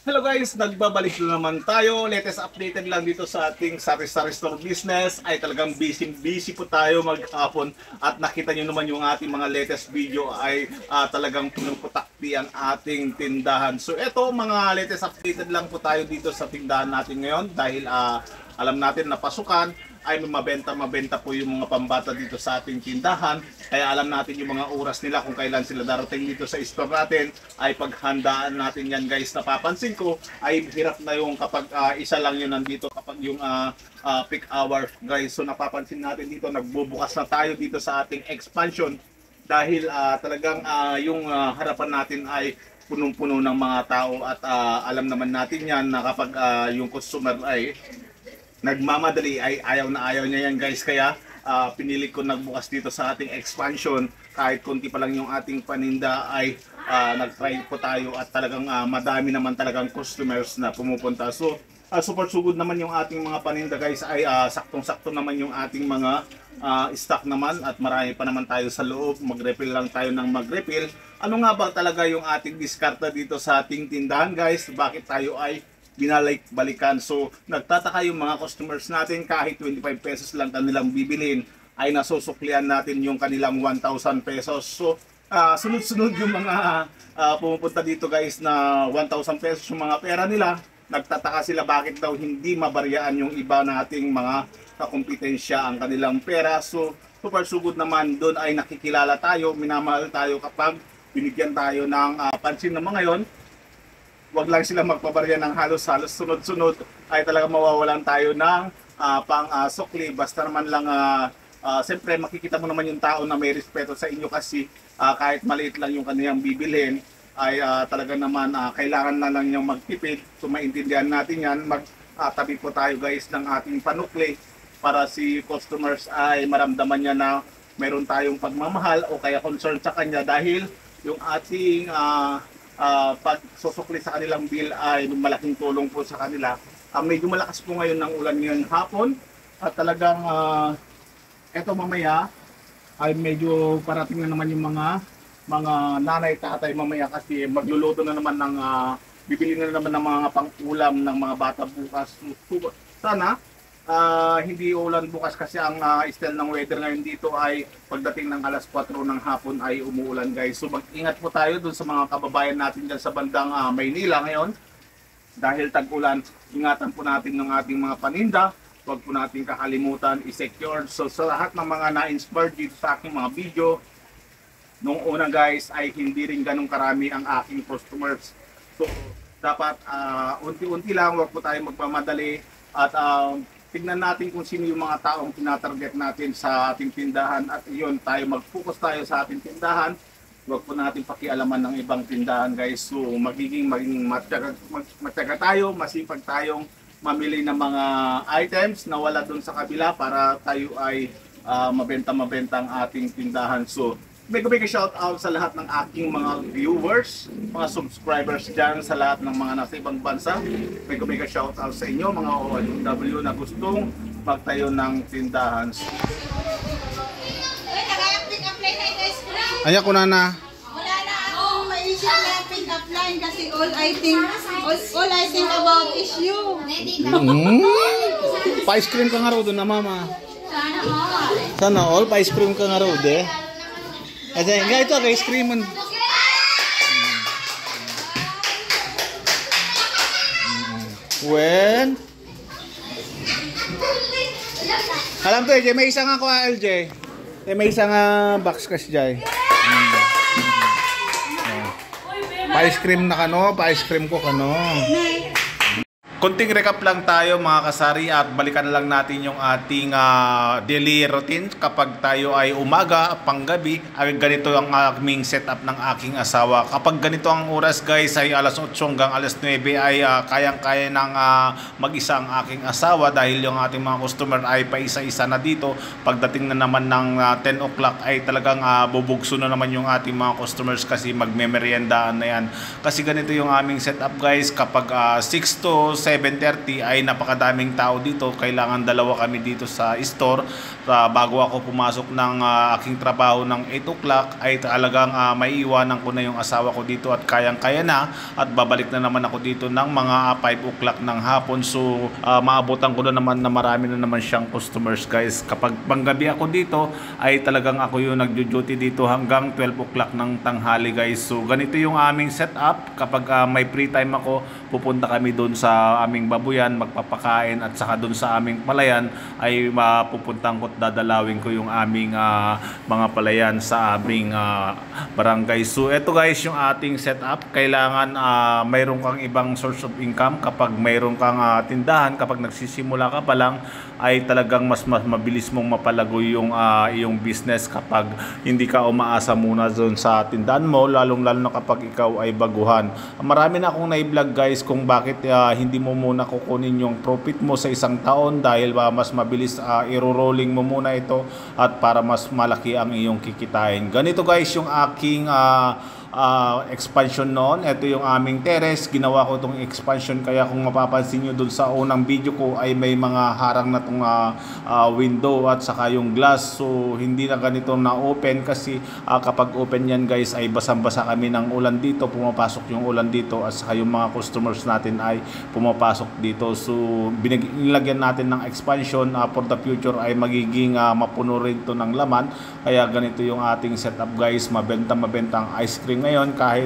Hello guys, nagbabalik na naman tayo. Latest updated lang dito sa ating sari-sari store business. Ay talagang busy po tayo maghapon. At nakita nyo naman yung ating mga latest video ay talagang pinuputakti ang ating tindahan. So ito mga latest updated lang po tayo dito sa tindahan natin ngayon. Dahil alam natin na pasukan ay mabenta po yung mga pambata dito sa ating tindahan. Kaya alam natin yung mga oras nila kung kailan sila darating dito sa store natin. Ay paghandaan natin yan guys. Napapansin ko ay hirap na yung kapag isa lang yun nandito kapag yung peak hour guys. So napapansin natin dito nagbubukas na tayo dito sa ating expansion. Dahil talagang yung harapan natin ay punong-puno ng mga tao at alam naman natin yan na kapag yung customer ay nagmamadali ay ayaw na ayaw niya yan guys. Kaya pinili ko nagbukas dito sa ating expansion. Kahit konti pa lang yung ating paninda ay nag-try po tayo at talagang madami naman talagang customers na pumupunta. So super sugod naman yung ating mga paninda guys. Ay saktong-sakto naman yung ating mga stock naman at marami pa naman tayo sa loob. Mag-refill lang tayo ng mag-refill. Ano nga ba talaga yung ating diskarta dito sa ating tindahan guys? Bakit tayo ay binalik-balikan? So nagtataka yung mga customers natin kahit 25 pesos lang kanilang bibilhin ay nasusuklian natin yung kanilang 1,000 pesos. So sunod-sunod yung mga pumupunta dito guys na 1,000 pesos yung mga pera nila. Nagtataka sila bakit daw hindi mabaryaan yung iba nating mga kakumpetensya ang kanilang pera. So super sugod naman doon ay nakikilala tayo, minamahal tayo kapag binigyan tayo ng pansin ng mga yon. Wag lang sila magpabarya ng halos-halos sunod-sunod ay talaga mawawalan tayo ng pang-sukli. Basta naman lang, siyempre makikita mo naman yung tao na may respeto sa inyo kasi kahit maliit lang yung kanilang bibilhin ay talaga naman kailangan na lang niyang magtipid. So maintindihan natin yan. Magtabi po tayo guys ng ating panukli para si customers ay maramdaman niya na meron tayong pagmamahal o kaya concern sa kanya dahil yung ating pag susukli sa kanilang bill ay malaking tulong po sa kanila. Medyo malakas po ngayon ng ulan ngayong hapon at talagang eto mamaya ay medyo parating na naman yung mga nanay tatay mamaya kasi magluluto na naman ng bibili na naman ng mga pang-ulam ng mga bata bukas. Sana hindi ulan bukas kasi ang style ng weather ngayon dito ay pagdating ng alas 4 ng hapon ay umuulan guys. So mag-ingat po tayo dun sa mga kababayan natin dyan sa bandang Maynila ngayon. Dahil tag-ulan, ingatan po natin ng ating mga paninda. Huwag po natin kakalimutan i-secure. So sa lahat ng mga na-inspired dito sa aking mga video, nung una guys ay hindi rin ganun karami ang aking customers. So dapat unti-unti lang, huwag po tayo magmamadali at tignan natin kung sino yung mga taong tinatarget natin sa ating tindahan at iyon tayo mag-focus tayo sa ating tindahan. Huwag po natin pakialaman ng ibang tindahan guys. So maging matyaga tayo, masipag tayong mamili ng mga items na wala doon sa kabila para tayo ay mabenta ang ating tindahan. So mega shout out sa lahat ng aking mga viewers, mga subscribers dyan sa lahat ng mga nasa ibang bansa. Mega shout out sa inyo mga OFW na gustong magtayo ng tindahan. Ayak ko na na. Wala na akong maisip na pick up line kasi all I think about is you. Pa-ice cream ka nga raw doon na mama. Sana all. Sana all, pa-ice cream ka nga raw de. At nga ito, ice cream. When? Alam to, LJ, may isang ako LJ. May isang box kasi Jay. Pa-ice cream na kano, pa-ice cream ko kano. Kunting recap lang tayo mga kasari at balikan lang natin yung ating daily routine kapag tayo ay umaga, panggabi. Ganito ang aming setup ng aking asawa. Kapag ganito ang oras guys ay alas 8 hanggang alas 9 ay kayang-kaya ng mag-isa ang aking asawa dahil yung ating mga customer ay paisa-isa na dito. Pagdating na naman ng 10 o'clock ay talagang bubugso na naman yung ating mga customers kasi magmemeryendaan na yan. Kasi ganito yung aming setup guys kapag 6 to 7 7:30 ay napakadaming tao dito. Kailangan dalawa kami dito sa store. Bago ako pumasok ng aking trabaho ng 8 o'clock ay talagang maiiwanan ko na yung asawa ko dito at kayang-kaya na, at babalik na naman ako dito ng mga 5 o'clock ng hapon. So maabutan ko na naman na marami na naman siyang customers guys. Kapag panggabi ako dito ay talagang ako yung nagjo-duty dito hanggang 12 o'clock ng tanghali guys. So ganito yung aming setup. Kapag may free time ako, pupunta kami doon sa aming babuyan, magpapakain, at saka doon sa aming palayan ay mapupuntahan ko at dadalawin ko yung aming mga palayan sa aming barangay. So eto guys yung ating setup. Kailangan mayroon kang ibang source of income kapag mayroon kang tindahan. Kapag nagsisimula ka pa lang ay talagang mas mabilis mong mapalago yung iyong business kapag hindi ka umaasa muna doon sa tindahan mo, lalong-lalo na kapag ikaw ay baguhan. Marami na akong na-vlog guys kung bakit hindi mo muna kukunin yung profit mo sa isang taon, dahil mas mabilis iro-rolling mo muna ito at para mas malaki ang iyong kikitain. Ganito guys yung aking expansion noon. Ito yung aming terrace. Ginawa ko itong expansion, kaya kung mapapansin nyo dun sa unang video ko ay may mga harang na itong window at saka yung glass. So hindi na ganito na open kasi kapag open yan guys ay basang-basa kami ng ulan dito, pumapasok yung ulan dito at saka yung mga customers natin ay pumapasok dito. So binilagyan natin ng expansion for the future ay magiging mapuno rin ito ng laman. Kaya ganito yung ating setup guys. Mabenta ang ice cream ngayon kahit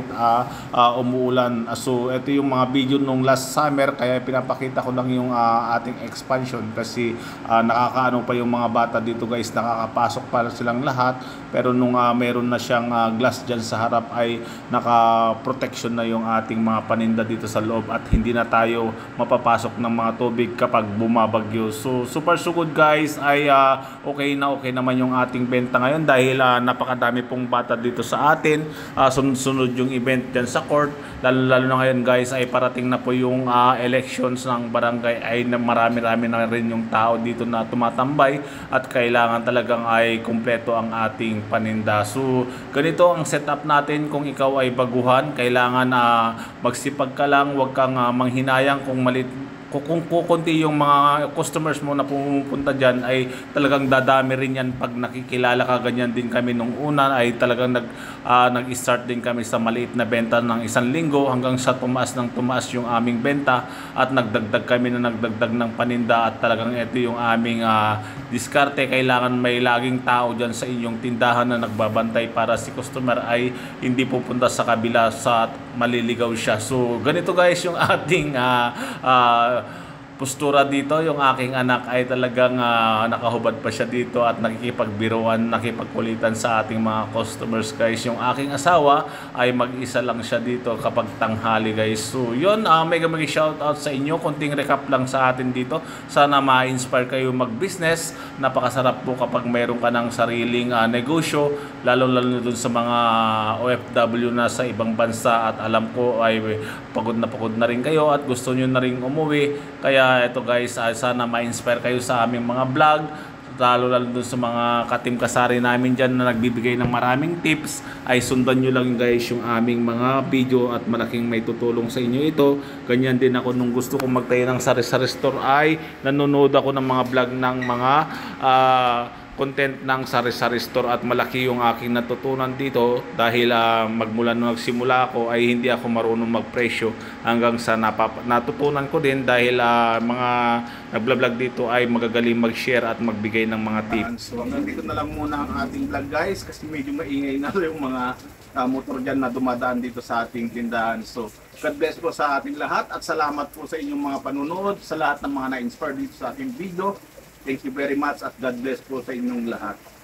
umuulan. So ito yung mga video nung last summer, kaya pinapakita ko lang yung ating expansion kasi nakakaano pa yung mga bata dito guys, nakakapasok para silang lahat. Pero nung meron na siyang glass dyan sa harap ay naka-protection na yung ating mga paninda dito sa loob at hindi na tayo mapapasok ng mga tubig kapag bumabagyo. So super so good guys, ay okay naman yung ating benta ngayon dahil napakadami pong bata dito sa atin. Sunod yung event dyan sa court, lalo na ngayon guys ay parating na po yung elections ng barangay, ay marami na rin yung tao dito na tumatambay at kailangan talagang ay kumpleto ang ating paninda. So ganito ang setup natin. Kung ikaw ay baguhan, kailangan magsipag ka lang, huwag kang manghinayang kung malit. Kung kukunti yung mga customers mo na pumupunta dyan ay talagang dadami rin yan pag nakikilala ka. Ganyan din kami nung una ay talagang nag-start din kami sa maliit na benta ng 1 linggo hanggang sa tumaas yung aming benta at nagdagdag kami ng paninda at talagang ito yung aming diskarte. Kailangan may laging tao dyan sa inyong tindahan na nagbabantay para si customer ay hindi pupunta sa kabila sa maliligaw siya. So ganito guys yung ating postura dito. Yung aking anak ay talagang nakahubad pa siya dito at nakikipagbiruan, nakipagkulitan sa ating mga customers guys. Yung aking asawa ay mag-isa lang siya dito kapag tanghali guys. So yun, mega shout out sa inyo. Konting recap lang sa atin dito. Sana ma-inspire kayo mag-business. Napakasarap po kapag mayroon ka ng sariling negosyo, lalo dun sa mga OFW na sa ibang bansa, at alam ko ay pagod na rin kayo at gusto nyo na rin umuwi. Kaya ito guys, sana ma-inspire kayo sa aming mga vlog, lalo dun sa mga katim kasari namin dyan na nagbibigay ng maraming tips. Ay sundan nyo lang guys yung aming mga video at malaking may tutulong sa inyo ito. Ganyan din ako nung gusto kong magtayo ng sari-sari store ay nanonood ako ng mga vlog ng mga content ng sari-sari store at malaki yung aking natutunan dito dahil magmula nung nagsimula ako ay hindi ako marunong magpresyo hanggang sa natutunan ko din dahil mga nagblog dito ay magagaling mag-share at magbigay ng mga tips. So hanggang dito na lang muna ang ating vlog guys kasi medyo maingay na yung mga motor dyan na dumadaan dito sa ating tindahan. So God bless po sa ating lahat at salamat po sa inyong mga panunood, sa lahat ng mga na-inspire dito sa ating video. Thank you very much at God bless po sa inyong lahat.